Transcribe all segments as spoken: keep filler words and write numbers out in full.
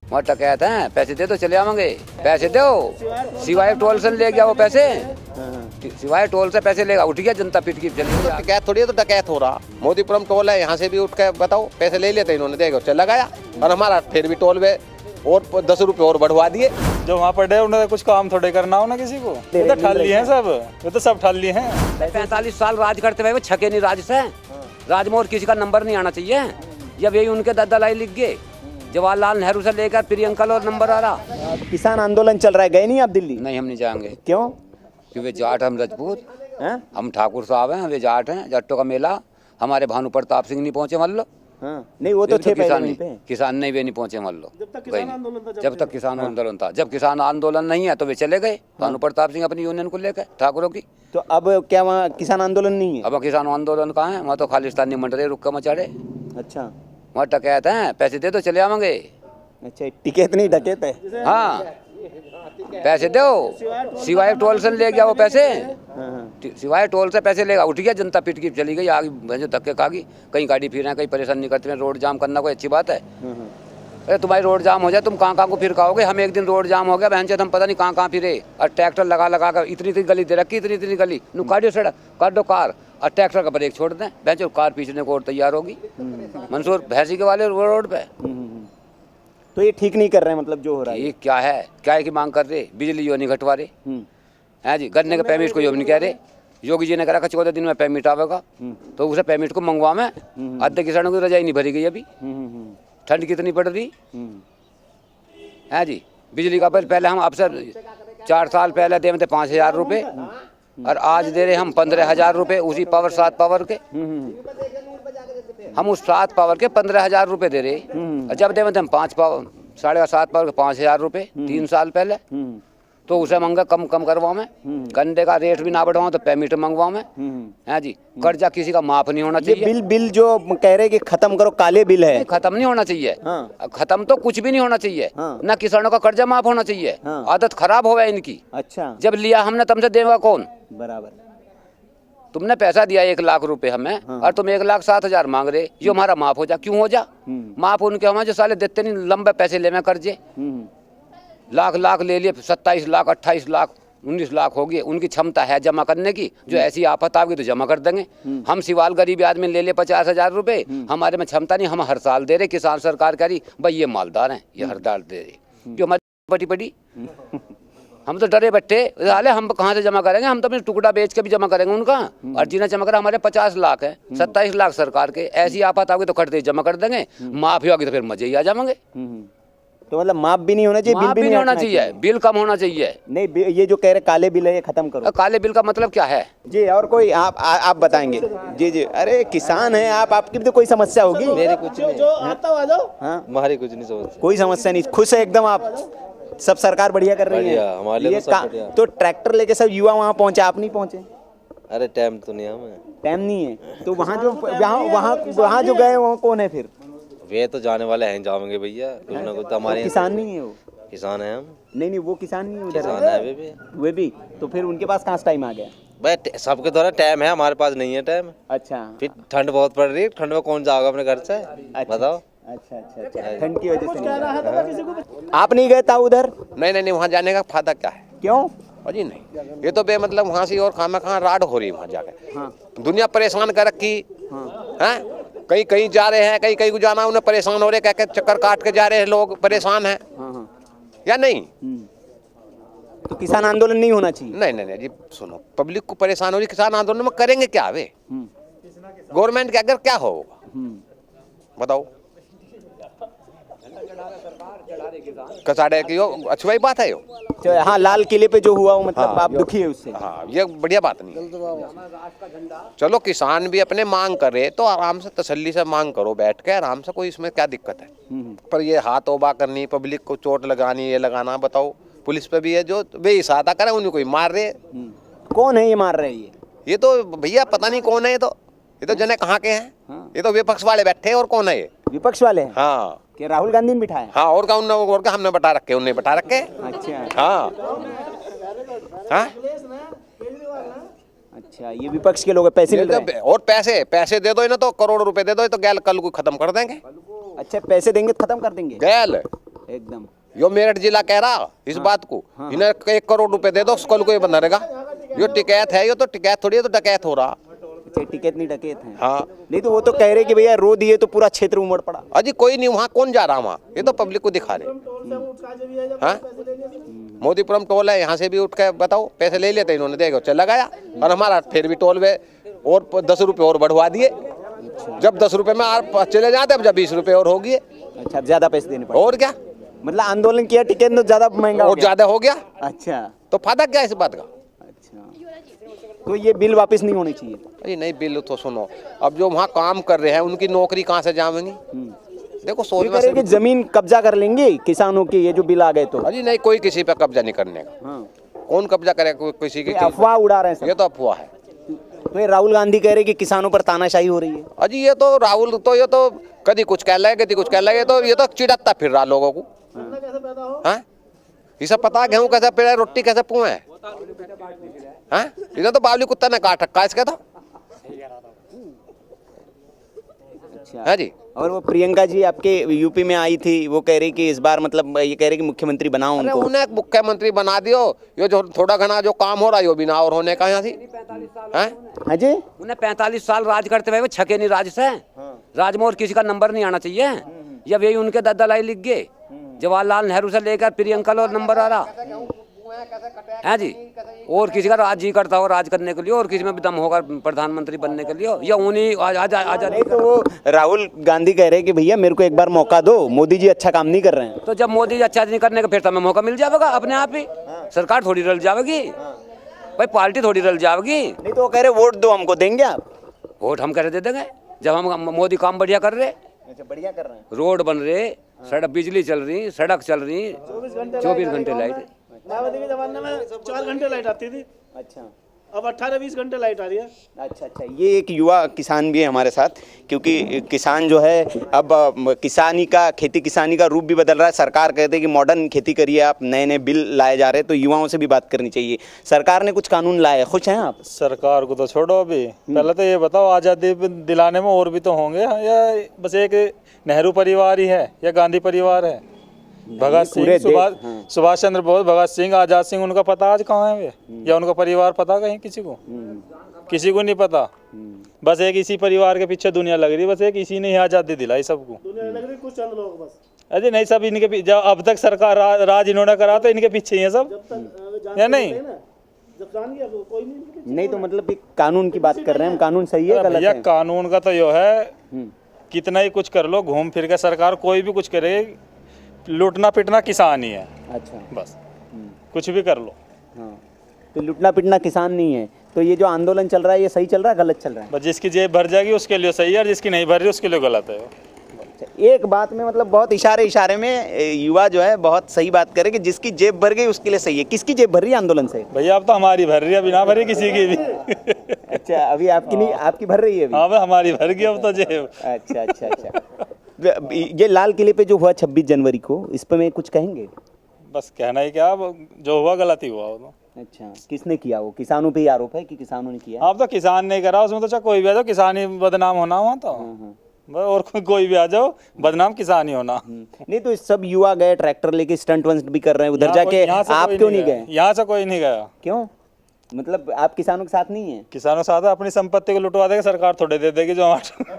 वहाँ टकैत हैं, पैसे दे दो चले आवेंगे, पैसे दो सिवाय टोल से ले गया वो पैसे, सिवाय टोल से पैसे लेगा, उठ गया जनता पिट की चली। तो टकैत थोड़ी है, तो टकैत हो रहा। मोदीपुरम टोल है, यहाँ से भी उठ के बताओ पैसे ले लेते इन्होंने, देखो चला गया और हमारा फिर भी टोल में और दस रुपए और बढ़वा दिए। जो वहाँ पड़े उन्होंने कुछ काम थोड़े करना हो ना किसी को, ये तो ठल लिए हैं सब, ये तो सब ठल लिए हैं। पैंतालीस साल राज करते हुए छके नहीं राज से, राजमोहन किसी का नंबर नहीं आना चाहिए। जब यही उनके ददलाई लिख गए, जवाहरलाल नेहरू से लेकर प्रियंका और नंबर आ रहा। किसान आंदोलन चल रहा है, गए नहीं आप दिल्ली? नहीं, हम नहीं जाएंगे। क्यों? क्योंकि वे जाट, हम राजपूत, हम ठाकुर साहब हैं, वे जाट हैं। जट्टों का मेला, हमारे भानु प्रताप सिंह नहीं पहुंचे मान लो। हाँ। नहीं वो तो थे किसान नहीं, पे किसान नहीं, वे नहीं पहुंचे मान लो। जब तक किसान आंदोलन था, जब किसान आंदोलन नहीं है तो वे चले गए भानु प्रताप सिंह अपनी यूनियन को लेकर ठाकुरों की। तो अब क्या वहाँ किसान आंदोलन नहीं है? अब किसान आंदोलन कहाँ है? वहाँ तो खालिस्तानी मंडरे रुक्का मचाड़े। अच्छा, वहाँ टकैत हैं, पैसे दे दो चले आवेंगे। अच्छा, टिकट नहीं डकैत है। हाँ, पैसे दो सिवाय टोल से ले गया वो पैसे, सिवाय टोल से पैसे लेगा, उठ गया जनता पिट की चली गई, आगे धक्के खागी, कहीं गाड़ी फिर रहे हैं, कहीं परेशान नहीं करते हैं। रोड जाम करना कोई अच्छी बात है? अरे तुम्हारी रोड जाम हो जाए, तुम कहाँ कहाँ को फिर खाओगे? हम एक दिन रोड जाम हो गया बहन से, हम पता नहीं कहाँ कहाँ फिरे, और ट्रैक्टर लगा लगा कर इतनी इतनी गली दे रखी, इतनी इतनी गली नु काटो सड़क, काट दो कार, और ट्रैक्टर का ब्रेक छोड़ दें, बहन जो कार पीछने को और तैयार होगी मंसूर भैंसी के वाले रोड पे। तो ये ठीक नहीं कर रहे हैं, मतलब जो हो रहा है ये क्या है? क्या है की मांग कर रहे? बिजली यो नहीं घटवा रहे हैं जी, गन्ने का पेमेंट को यो नहीं कह रहे। योगी जी ने कहा चौदह दिन में पेमेंट आवेगा, तो उसे पेमेंट को मंगवा में आधे किसानों की रजाई नहीं भरी गई अभी। ठंड कितनी पड़ रही है जी। बिजली का बिल पहले हम अफसर चार साल पहले दे थे पाँच हजार रुपये, और आज दे रहे हम पंद्रह हजार रुपये, उसी पावर सात पावर के। हम उस सात पावर के पंद्रह हजार रुपये दे रहे, और जब दे थे हम पाँच पावर साढ़े सात पावर के पाँच हजार रुपये तीन साल पहले, तो उसे मंगा कम कम करवाओ में, गंडे का रेट भी ना बढ़वाओ तो पेमेंट मंगवाओ में है जी। कर्जा किसी का माफ नहीं होना चाहिए। बिल बिल जो कह रहे कि खत्म करो, काले बिल है, खत्म नहीं होना चाहिए। हाँ। खत्म तो कुछ भी नहीं होना चाहिए। हाँ। ना किसानों का कर्जा माफ होना चाहिए। हाँ। आदत खराब हो गई इनकी। अच्छा, जब लिया हमने तुमसे देगा कौन? बराबर, तुमने पैसा दिया एक लाख रुपए हमें। हाँ। और तुम एक लाख सात हजार मांग रहे, जो हमारा माफ हो जा। क्यों हो जा? माफ उनके हमारे जो साले देते नहीं, लंबे पैसे ले में कर्जे, लाख लाख ले लिए, सत्ताईस लाख अट्ठाईस लाख उन्नीस लाख हो गए। उनकी क्षमता है जमा करने की, जो ऐसी आफत आएगी तो जमा कर देंगे। हम सिवाल गरीब आदमी ले ले पचास हजार रुपए, हमारे में क्षमता नहीं, हम हर साल दे रहे। किसान सरकार कह रही भाई ये मालदार हैं, ये हरदार दे रहे, जो हमारी पटी पटी हम तो डरे बैठे, साले हम कहाँ से जमा करेंगे? हम तो अपने टुकड़ा बेच के भी जमा करेंगे उनका, और जिन्हें जमा करा हमारे पचास लाख है, सत्ताईस लाख सरकार के। ऐसी आफत आगे तो कटते जमा कर देंगे, माफी होगी तो फिर मजे ही आ जाएंगे। तो मतलब माफ भी नहीं होना चाहिए, बिल भी नहीं होना चाहिए, बिल कम होना चाहिए। नहीं, ये जो कह रहे काले बिल है ये खत्म करो। काले बिल का मतलब क्या है जी? और कोई आप आ, आप बताएंगे जी? जी, अरे किसान है आप, आपकी भी तो कोई समस्या होगी। मेरे कुछ नहीं, जो आता आ जाओ। हाँ, हमारी कुछ नहीं समस्या, कोई समस्या नहीं, खुश है एकदम आप? सब सरकार बढ़िया कर रही है हमारे लिए, तो, तो ट्रैक्टर लेके सब युवा वहाँ पहुँचे, आप नहीं पहुँचे? अरे टाइम तो नहीं हमें, टाइम नहीं है तो वहाँ जो वहाँ वहाँ वहाँ जो गए वहाँ कौन है फिर? वे तो जाने वाले हैं, जाएंगे भैया कुछ ना कुछ। हमारे किसान नहीं है वो? किसान है हम। नहीं नहीं, वो किसान नहीं है उधर, किसान है वे भी। वे भी तो फिर उनके पास कहाँ से टाइम आ गया? भाई सबके द्वारा टाइम है, हमारे पास नहीं है टाइम। अच्छा, फिर ठंड बहुत पड़ रही है, ठंड में कौन जाएगा अपने घर से? बताओ। अच्छा अच्छा अच्छा, ठंड की वजह से नहीं। आप नहीं गए था उधर? नहीं नहीं नहीं, वहाँ जाने का फायदा क्या है? क्यों? अजी नहीं, ये तो बे मतलब वहाँ से और खाना कहाँ राड हो रही है वहाँ जाकर। हाँ। दुनिया परेशान कर रखी है, कहीं कहीं जा रहे हैं, कहीं कहीं को जाना, उन्हें परेशान हो रहे, कह के चक्कर काट के जा रहे हैं लोग, परेशान हैं। हाँ हाँ। या नहीं? तो किसान आंदोलन नहीं होना चाहिए? नहीं नहीं नहीं जी, सुनो, पब्लिक को परेशान हो रही, किसान आंदोलन में करेंगे क्या वे? गवर्नमेंट के अगर क्या होगा बताओ? कसाड़े की अच्छी बात है यो। हाँ, लाल किले पे जो हुआ वो मतलब हाँ, आप दुखी है उससे? हाँ, ये बढ़िया बात नहीं। चलो किसान भी अपने मांग करे तो आराम से तसल्ली से मांग करो, बैठ के आराम से, कोई इसमें क्या दिक्कत है? पर ये हाथ ओबा करनी, पब्लिक को चोट लगानी, ये लगाना, बताओ पुलिस पे भी है जो वे सहायता करे, उन्हें कोई मार रहे। कौन है ये मार रहे? ये ये तो भैया पता नहीं कौन है, ये तो ये तो जने कहाँ के हैं। हाँ। ये तो विपक्ष वाले बैठे, और कौन है ये? विपक्ष वाले हैं? हाँ, कि राहुल गांधी ने बिठाया? हाँ, और का उन्होंने और का हमने बता रखे, उन्हें बता रखे। अच्छा हाँ हाँ, अच्छा, ये विपक्ष के लोग पैसे मिल रहे हैं? और पैसे पैसे दे दो इन्हें तो, करोड़ रुपए दे दो तो गैल कल को खत्म कर देंगे। अच्छा, पैसे देंगे तो खत्म कर देंगे गैल? एकदम। यो मेरठ जिला कह रहा इस हाँ, बात को, हाँ, इन्हें एक करोड़ रुपए दे दो, कल को ये बंदा रहेगा। यो टिकैत है, यो तो टिकैत थोड़ी है, तो डकैत हो रहा। टिकट नहीं डकैत है। हाँ नहीं तो वो तो कह रहे कि भैया रो दिए तो पूरा क्षेत्र उमड़ पड़ा। अजी कोई नहीं, वहाँ कौन जा रहा वहाँ, ये तो पब्लिक को दिखा रहे। हाँ मोदीपुरम टोल है, यहाँ से भी उठ के बताओ पैसे ले लेते इन्होंने, देखो चला गया। और हमारा फिर भी टोल में और दस रुपए और बढ़वा दिए। जब दस रुपए में आप चले जाते अब जब बीस रुपए और हो गए। अच्छा, ज्यादा पैसे देने पड़े। और क्या, मतलब आंदोलन किया, टिकट तो ज्यादा महंगा हो और गया। ज्यादा हो गया। अच्छा, तो फायदा क्या इस बात का। अच्छा, तो ये बिल वापस नहीं होनी चाहिए। अरे नहीं, बिल तो सुनो, अब जो वहाँ काम कर रहे हैं उनकी नौकरी कहाँ से जाएंगी। देखो सोच ये कह रहे कि जमीन कब्जा कर लेंगे किसानों की, ये जो बिल आ गए तो। अजी नहीं, कोई किसी पे कब्जा नहीं करने का। हाँ। कौन कब्जा करेगा कोई किसी की। अफवाह उड़ा रहे हैं ये तो अफवाह है। तो ये राहुल गांधी कह रहे कि किसानों पर तानाशाही हो रही है। अजी ये तो राहुल तो ये तो कभी कुछ कह रहे कभी कुछ कह रहे, तो ये तो चिढ़ता फिर रहा लोगों को। हाँ ये सब पता, गेहूँ कैसे पेड़ा, रोटी कैसे पुए है। हाँ इन्हें तो बावली कुत्ता ने काट रखा इसका तो। अच्छा। हाँ जी। और वो प्रियंका जी आपके यूपी में आई थी, वो कह रही कि इस बार मतलब ये कह रही कि मुख्यमंत्री बनाओ अरे उनको। उन्हें मुख्यमंत्री बना दियो, ये जो थोड़ा घना जो काम हो रहा है वो बिना और होने का यहाँ थी। हाँ जी, उन्हें पैंतालीस साल राज करते हुए छके नहीं राज से। राज में और किसी का नंबर नहीं आना चाहिए। जब यही उनके दद्दलाई लिख गए, जवाहरलाल नेहरू से लेकर प्रियंका लो नंबर आ रहा है जी। और किसी का राज जी करता हो राज करने के लिए, और किसी में भी दम होगा प्रधानमंत्री बनने के लिए, या उन्हीं आज आज नहीं तो वो राहुल गांधी कह रहे कि भैया मेरे को एक बार मौका दो, मोदी जी अच्छा काम नहीं कर रहे हैं। तो जब मोदी जी अच्छा नहीं करने का फिर तुम्हें मौका मिल जाएगा अपने आप ही। सरकार थोड़ी रल जाएगी भाई, पार्टी थोड़ी रल जाएगी। नहीं तो वो कह रहे वोट दो हमको, देंगे आप? वोट हम करे दे देंगे जब हम मोदी काम बढ़िया कर रहे। अच्छा, बढ़िया कर रहे हैं। रोड बन रहे, सड़क बिजली चल रही, सड़क चल रही, चौबीस घंटे लाइट। मायावती के जमाने में चार घंटे लाइट आती थी, अच्छा अब अट्ठारह बीस घंटे लाइट आ रही है। अच्छा अच्छा, ये एक युवा किसान भी है हमारे साथ, क्योंकि किसान जो है अब अ, किसानी का, खेती किसानी का रूप भी बदल रहा है। सरकार कहते हैं कि मॉडर्न खेती करिए आप, नए नए बिल लाए जा रहे हैं, तो युवाओं से भी बात करनी चाहिए। सरकार ने कुछ कानून लाए, खुश हैं आप? सरकार को तो छोड़ो, अभी पहले तो ये बताओ आज़ादी दिलाने में और भी तो होंगे, या बस एक नेहरू परिवार ही है या गांधी परिवार है? भगत सिंह, सुभाष सुभाष चंद्र बोस, भगत सिंह, आजाद सिंह, उनका पता आज कहाँ है वे, या उनका परिवार पता कहीं किसी को? किसी को नहीं पता। बस एक इसी परिवार के पीछे दुनिया लग रही है, बस एक इसी ने ही आजादी दिलाई सबको। दुनिया लग रही कुछ चंद लोग बस। अरे नहीं, सब इनके पीछे, जब अब तक सरकार रा, राज इन्होंने करा तो इनके पीछे ही है सब, या नहीं? जब जान गया तो कोई नहीं। नहीं तो मतलब कि कानून की बात कर रहे हैं हम, कानून सही है गलत भैया है? कानून का तो यो है, कितना ही कुछ कर लो, घूम फिर के सरकार कोई भी कुछ करे, लूटना पिटना किसान ही है। अच्छा, बस कुछ भी कर लो। हाँ, तो लूटना पिटना किसान नहीं है। तो ये जो आंदोलन चल रहा है ये सही चल रहा है गलत चल रहा है? बस जिसकी जेब भर जाएगी उसके लिए सही है, और जिसकी नहीं भर रही उसके लिए गलत है। एक बात में मतलब बहुत इशारे इशारे में युवा जो है बहुत सही बात करे कि जिसकी जेब भर गई उसके लिए सही है। किसकी जेब भर रही है आंदोलन से? भैया अब तो हमारी भर रही है, अभी ना भरी किसी की भी। अच्छा, अभी आपकी नहीं, आपकी भर रही है अभी? हाँ भाई, हमारी भर गई अब तो जेब। अच्छा अच्छा अच्छा। ये लाल किले पे जो हुआ छब्बीस जनवरी को, इस पे मैं कुछ कहेंगे? बस कहना ही क्या, जो हुआ गलत ही हुआ वो। अच्छा, किसने किया? वो किसानों पे ही आरोप है कि किसानों ने किया? अब तो किसान नहीं करा उसमें, तो चाहे कोई भी आ जाओ किसान ही बदनाम होना हुआ तो, और कोई कोई भी आ जाओ बदनाम किसान ही होना। नहीं तो सब युवा गए ट्रैक्टर लेके, स्टंट वंट भी कर रहे हैं उधर जाके, आप क्यों नहीं गए? यहाँ से कोई नहीं गया। क्यों? मतलब आप किसानों के साथ नहीं है? किसानों के साथ अपनी संपत्ति को लुटवा देगा सरकार, थोड़े दे देगी जो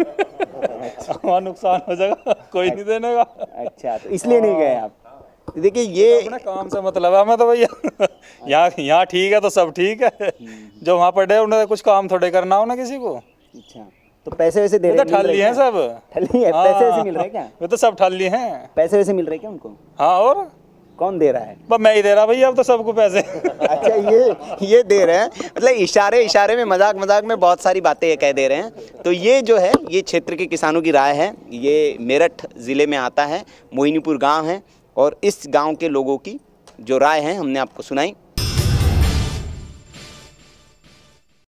हमारा हमारा नुकसान हो जाएगा, कोई नहीं देने का। अच्छा, तो इसलिए नहीं गए आप? देखिए ये अपने काम से मतलब है हमें तो भैया। यहाँ यहाँ ठीक है तो सब ठीक है, जो वहाँ पर उन्हें कुछ काम थोड़े करना हो ना किसी को। अच्छा, तो पैसे वैसे दे रहे हैं? ठल्ली हैं सब, ठल्ली है? पैसे वैसे मिल रहे हैं क्या? वे तो सब ठल्ली हैं। पैसे वैसे मिल रहे हैं क्या उनको? हाँ, और कौन दे रहा है? बस मैं ही दे रहा भैया अब तो सबको पैसे। अच्छा, ये ये दे रहे हैं, मतलब इशारे इशारे में, मजाक मजाक में बहुत सारी बातें ये कह दे रहे हैं। तो ये जो है ये क्षेत्र के किसानों की राय है। ये मेरठ ज़िले में आता है, मोहिनीपुर गांव है, और इस गांव के लोगों की जो राय है हमने आपको सुनाई।